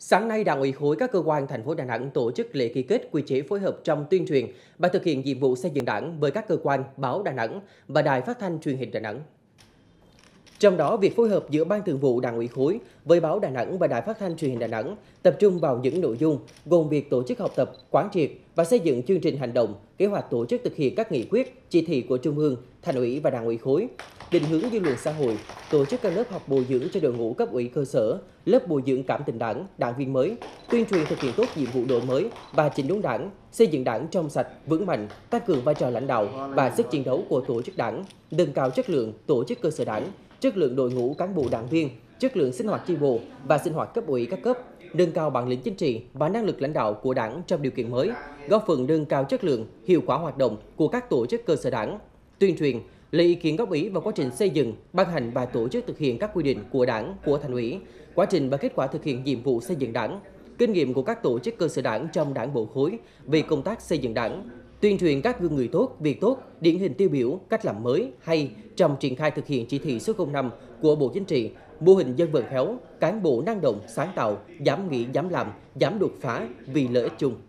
Sáng nay, Đảng ủy khối các cơ quan thành phố Đà Nẵng tổ chức lễ ký kết quy chế phối hợp trong tuyên truyền và thực hiện nhiệm vụ xây dựng Đảng với các cơ quan báo Đà Nẵng và Đài Phát thanh Truyền hình Đà Nẵng. Trong đó, việc phối hợp giữa Ban Thường vụ Đảng ủy khối với báo Đà Nẵng và Đài Phát thanh Truyền hình Đà Nẵng tập trung vào những nội dung gồm việc tổ chức học tập, quán triệt và xây dựng chương trình hành động, kế hoạch tổ chức thực hiện các nghị quyết, chỉ thị của Trung ương, Thành ủy và Đảng ủy khối, định hướng dư luận xã hội, tổ chức các lớp học bồi dưỡng cho đội ngũ cấp ủy cơ sở, lớp bồi dưỡng cảm tình Đảng, đảng viên mới, tuyên truyền thực hiện tốt nhiệm vụ đổi mới và chỉnh đốn Đảng, xây dựng Đảng trong sạch, vững mạnh, tăng cường vai trò lãnh đạo và sức chiến đấu của tổ chức Đảng, nâng cao chất lượng tổ chức cơ sở Đảng, chất lượng đội ngũ cán bộ đảng viên, chất lượng sinh hoạt chi bộ và sinh hoạt cấp ủy các cấp, nâng cao bản lĩnh chính trị và năng lực lãnh đạo của Đảng trong điều kiện mới, góp phần nâng cao chất lượng, hiệu quả hoạt động của các tổ chức cơ sở Đảng, tuyên truyền, lấy ý kiến góp ý vào quá trình xây dựng, ban hành và tổ chức thực hiện các quy định của Đảng, của Thành ủy, quá trình và kết quả thực hiện nhiệm vụ xây dựng Đảng, kinh nghiệm của các tổ chức cơ sở Đảng trong Đảng bộ khối về công tác xây dựng Đảng, tuyên truyền các gương người tốt, việc tốt, điển hình tiêu biểu, cách làm mới hay trong triển khai thực hiện chỉ thị số 05 của Bộ Chính trị, mô hình dân vận khéo, cán bộ năng động, sáng tạo, dám nghĩ, dám làm, dám đột phá vì lợi ích chung.